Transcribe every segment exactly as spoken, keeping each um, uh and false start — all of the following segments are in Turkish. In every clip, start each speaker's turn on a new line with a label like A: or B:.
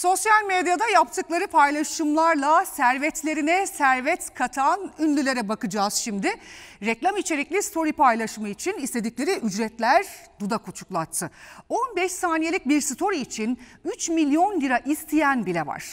A: Sosyal medyada yaptıkları paylaşımlarla servetlerine servet katan ünlülere bakacağız şimdi. Reklam içerikli story paylaşımı için istedikleri ücretler dudak uçuklattı. on beş saniyelik bir story için üç milyon lira isteyen bile var.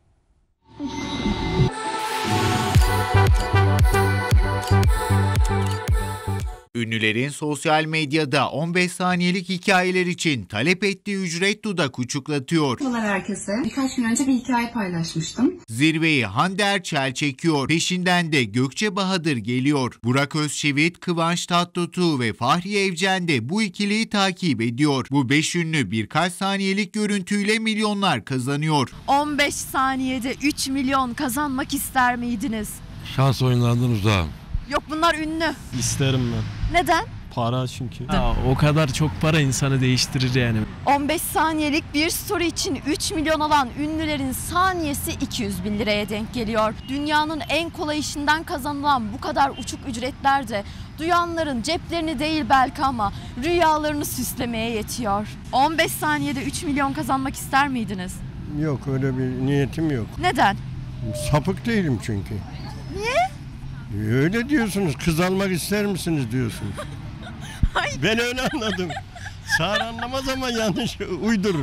B: Ünlülerin sosyal medyada on beş saniyelik hikayeler için talep ettiği ücret dudak uçuklatıyor.
C: Merhabalar herkese. Birkaç gün önce bir hikaye paylaşmıştım.
B: Zirveyi Hande Erçel çekiyor. Peşinden de Gökçe Bahadır geliyor. Burak Özçivit, Kıvanç Tatlıtuğ ve Fahriye Evcen de bu ikiliyi takip ediyor. Bu beş ünlü birkaç saniyelik görüntüyle milyonlar kazanıyor.
D: on beş saniyede üç milyon kazanmak ister miydiniz?
E: Şans oyunlarından uzağım.
D: Yok, bunlar ünlü.
F: İsterim ben.
D: Neden?
F: Para çünkü. Ya, o kadar çok para insanı değiştirir yani.
D: on beş saniyelik bir story için üç milyon alan ünlülerin saniyesi iki yüz bin liraya denk geliyor. Dünyanın en kolay işinden kazanılan bu kadar uçuk ücretler de duyanların ceplerini değil belki ama rüyalarını süslemeye yetiyor. on beş saniyede üç milyon kazanmak ister miydiniz?
E: Yok, öyle bir niyetim yok.
D: Neden?
E: Sapık değilim çünkü.
D: Niye?
E: Öyle diyorsunuz. Kız almak ister misiniz diyorsunuz. Ben öyle anladım. Sağır anlamaz ama yanlış uydurur.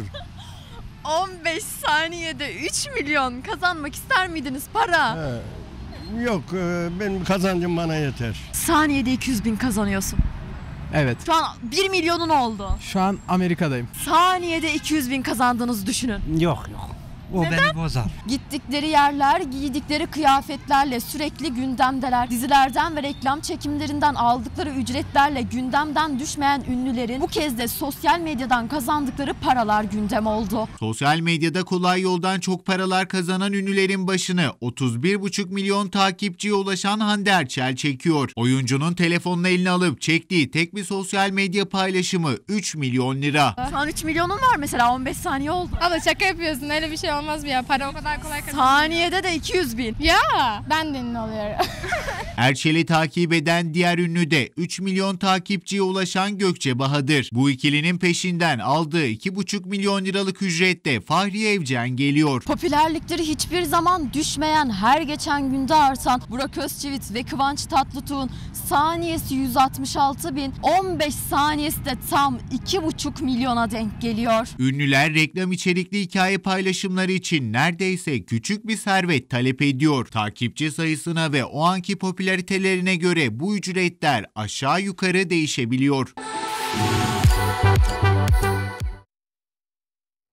D: on beş saniyede üç milyon kazanmak ister miydiniz para?
E: He. Yok, benim kazancım bana yeter.
D: Saniyede iki yüz bin kazanıyorsun.
F: Evet.
D: Şu an bir milyonun oldu.
F: Şu an Amerika'dayım.
D: Saniyede iki yüz bin kazandığınızı düşünün.
F: Yok yok. O
D: Neden?
F: beni bozar.
D: Gittikleri yerler, giydikleri kıyafetlerle sürekli gündemdeler. Dizilerden ve reklam çekimlerinden aldıkları ücretlerle gündemden düşmeyen ünlülerin bu kez de sosyal medyadan kazandıkları paralar gündem oldu.
B: Sosyal medyada kolay yoldan çok paralar kazanan ünlülerin başını otuz bir buçuk milyon takipçiye ulaşan Hande Erçel çekiyor. Oyuncunun telefonunu eline alıp çektiği tek bir sosyal medya paylaşımı üç milyon lira.
D: Şu an üç milyonun var mesela, on beş saniye oldu.
G: Abla şaka yapıyorsun, öyle bir şey olmaz mı ya? Para o kadar kolay kazanılıyor.
D: Saniyede de iki yüz bin.
G: Ya ben de ünlü oluyorum.
B: Erçel'i takip eden diğer ünlü de üç milyon takipçiye ulaşan Gökçe Bahadır. Bu ikilinin peşinden aldığı iki buçuk milyon liralık ücrette Fahriye Evcen geliyor.
D: Popülerlikleri hiçbir zaman düşmeyen, her geçen günde artan Burak Özçivit ve Kıvanç Tatlıtuğ'un saniyesi yüz altmış altı bin, on beş saniyesi de tam iki buçuk milyona denk geliyor.
B: Ünlüler reklam içerikli hikaye paylaşımları için neredeyse küçük bir servet talep ediyor. Takipçi sayısına ve o anki popülaritelerine göre bu ücretler aşağı yukarı değişebiliyor.